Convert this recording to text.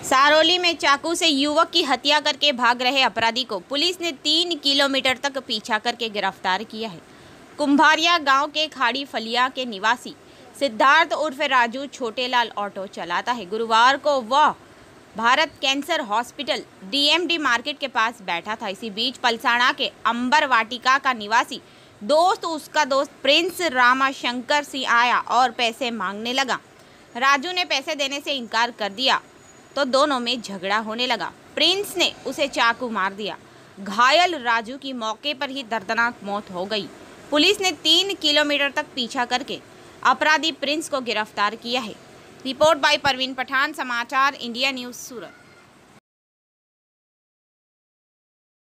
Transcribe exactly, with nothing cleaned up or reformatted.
सारोली में चाकू से युवक की हत्या करके भाग रहे अपराधी को पुलिस ने तीन किलोमीटर तक पीछा करके गिरफ्तार किया है। कुंभारिया गांव के खाड़ी फलिया के निवासी सिद्धार्थ उर्फ राजू छोटेलाल ऑटो चलाता है। गुरुवार को वह Bharat cancer hospital DMD market के पास बैठा था। इसी बीच पलसाना के अंबर वाटिका का निवासी दोस्त उसका दोस्त प्रिंस रामाशंकर सिंह आया और पैसे मांगने लगा। राजू ने पैसे देने से इनकार कर दिया तो दोनों में झगड़ा होने लगा। प्रिंस ने उसे चाकू मार दिया। घायल राजू की मौके पर ही दर्दनाक मौत हो गई। पुलिस ने तीन किलोमीटर तक पीछा करके अपराधी प्रिंस को गिरफ्तार किया है। रिपोर्ट बाय परवीन पठान, समाचार इंडिया न्यूज़ सूरत।